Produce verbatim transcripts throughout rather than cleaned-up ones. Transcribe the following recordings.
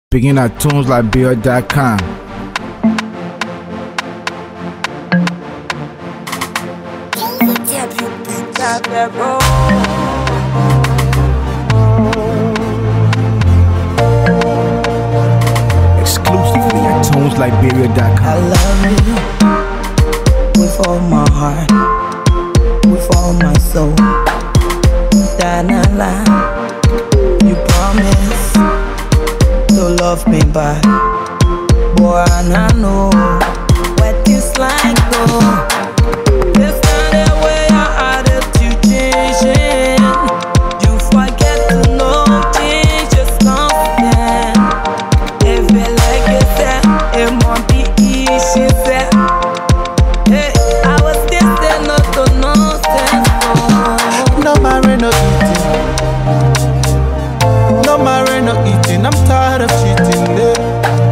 Begin at tunes liberia dot com. Exclusively at tunes liberia dot com. I love you with all my heart, with all my soul. That not lie. You promise to love me back, boy, and I know what this like though. This not the way your attitude changing. You forget to know change is constant. If it like you said, it won't be easy. Said, hey, I was destined not to nonsense. Oh. No marry, no eating. No marry, no eating. I'm tired of cheating. Yeah.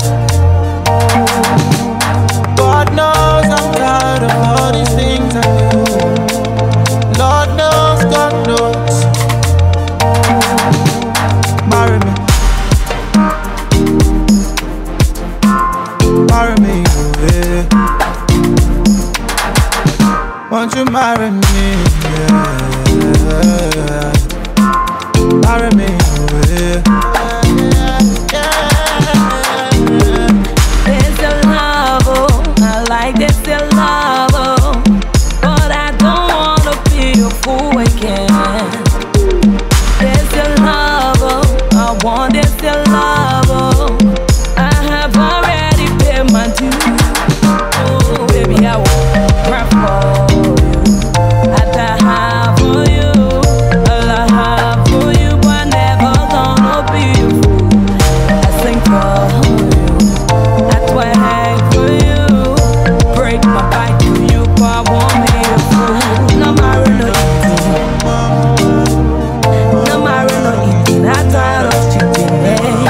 God knows I'm tired of all these things I do. Lord knows, God knows. Marry me. Marry me, yeah. Won't you marry me, yeah. Marry me, yeah. There's a love, oh, I like this a love, oh, but I don't wanna be a fool again. There's a love, oh, I want this a love, oh, I have already paid my dues. Oh, baby, I will cry for you. I die for you. All I have for you, but never gonna be a fool. I sing for you. That's why I hang for you. Break my back to you, but I won't be a fool. No marry, no eating. No marry, no eating. I'm tired of cheating, eh?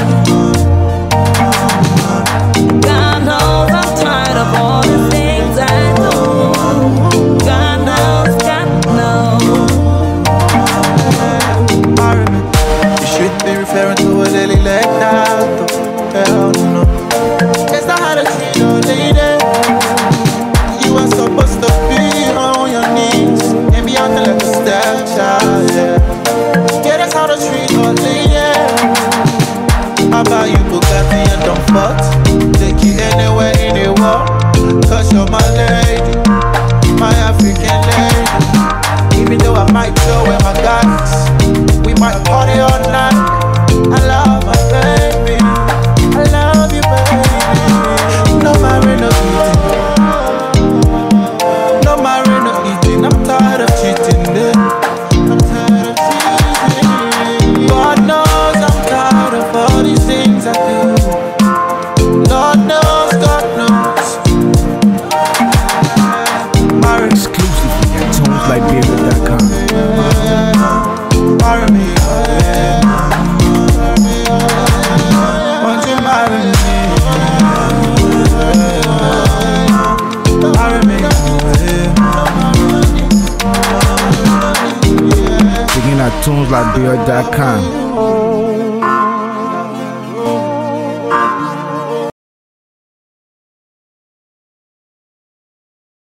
God knows I'm tired of all the things I do. God knows, God knows. Marry me. You should be referring to a lady like that. Hell no. It's not how to treat a lady. You are supposed to be on your knees and be out there like a stepchild, yeah. Yeah, that's how to treat a lady. How about you Bugatti and don't fuck? Take you anywhere in the world, cause you're my lady, my African lady. Even though I might go with my guys, we might party all night. I love my baby, I love you baby. No marry, no eating. No marry, no eating. I'm tired of cheating, yeah. I'm tired of cheating. God knows I'm tired of all these things I do. Lord knows, God knows. Marry, Exclusively at tunes liberia dot com. marry me, yeah. Won't you marry me? Marry me, yeah. Begin at tunes liberia dot com.